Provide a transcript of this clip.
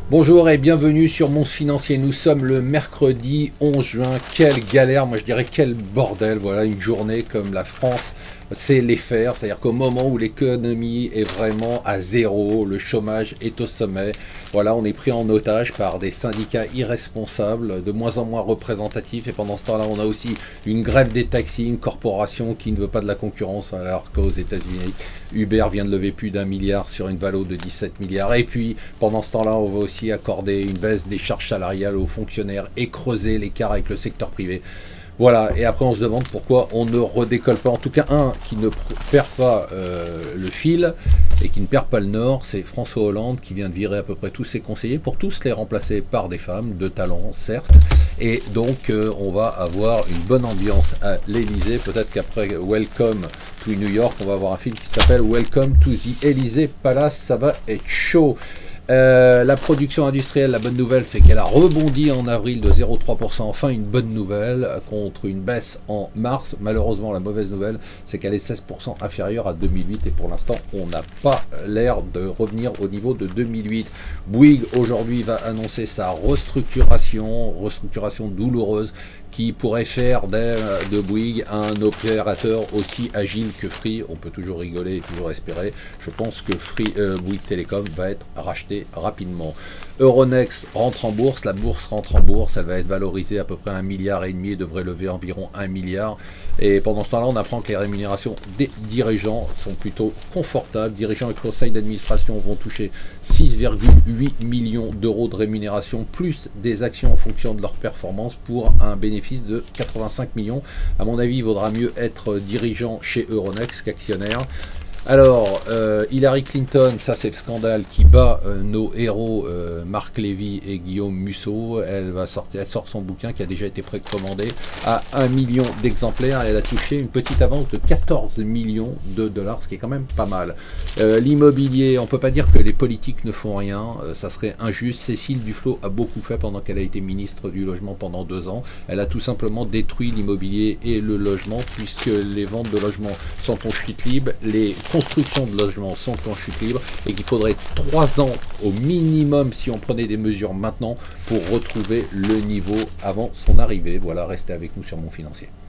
Bonjour et bienvenue sur Monde Financier. Nous sommes le mercredi 11 juin. Quelle galère, moi je dirais quel bordel. Voilà, une journée comme la France sait les faire. C'est-à-dire qu'au moment où l'économie est vraiment à zéro, le chômage est au sommet. Voilà, on est pris en otage par des syndicats irresponsables, de moins en moins représentatifs. Et pendant ce temps-là, on a aussi une grève des taxis, une corporation qui ne veut pas de la concurrence, alors qu'aux États-Unis, Uber vient de lever plus d'1 milliard sur une valo de 17 milliards. Et puis, pendant ce temps-là, on va aussi accorder une baisse des charges salariales aux fonctionnaires et creuser l'écart avec le secteur privé. Voilà, et après on se demande pourquoi on ne redécolle pas. En tout cas, un qui ne perd pas le fil et qui ne perd pas le nord, c'est François Hollande qui vient de virer à peu près tous ses conseillers pour tous les remplacer par des femmes de talent, certes. Et donc on va avoir une bonne ambiance à l'Elysée. Peut-être qu'après Welcome to New York, on va avoir un film qui s'appelle Welcome to the Elysée Palace. Ça va être chaud. La production industrielle, la bonne nouvelle, c'est qu'elle a rebondi en avril de 0,3%. Enfin, une bonne nouvelle contre une baisse en mars. Malheureusement, la mauvaise nouvelle, c'est qu'elle est 16% inférieure à 2008. Et pour l'instant, on n'a pas l'air de revenir au niveau de 2008. Bouygues, aujourd'hui, va annoncer sa restructuration douloureuse, qui pourrait faire de Bouygues un opérateur aussi agile que Free. On peut toujours rigoler et toujours espérer. Je pense que Bouygues Télécom va être racheté rapidement. Euronext rentre en bourse, la bourse rentre en bourse, elle va être valorisée à peu près 1,5 milliard et devrait lever environ 1 milliard. Et pendant ce temps-là, on apprend que les rémunérations des dirigeants sont plutôt confortables. Dirigeants et conseils d'administration vont toucher 6,8 millions d'euros de rémunération, plus des actions en fonction de leur performance, pour un bénéfice de 85 millions. À mon avis, il vaudra mieux être dirigeant chez Euronext qu'actionnaire. Alors, Hillary Clinton, ça c'est le scandale qui bat nos héros Marc Lévy et Guillaume Musso. Elle sort son bouquin qui a déjà été précommandé à 1 million d'exemplaires. Elle a touché une petite avance de 14 millions de dollars, ce qui est quand même pas mal. L'immobilier, on peut pas dire que les politiques ne font rien, ça serait injuste. Cécile Duflot a beaucoup fait pendant qu'elle a été ministre du logement pendant 2 ans. Elle a tout simplement détruit l'immobilier et le logement, puisque les ventes de logements sont en chute libre, les construction de logements sont en chute libre, et qu'il faudrait 3 ans au minimum si on prenait des mesures maintenant pour retrouver le niveau avant son arrivée. Voilà, restez avec nous sur Monde Financier.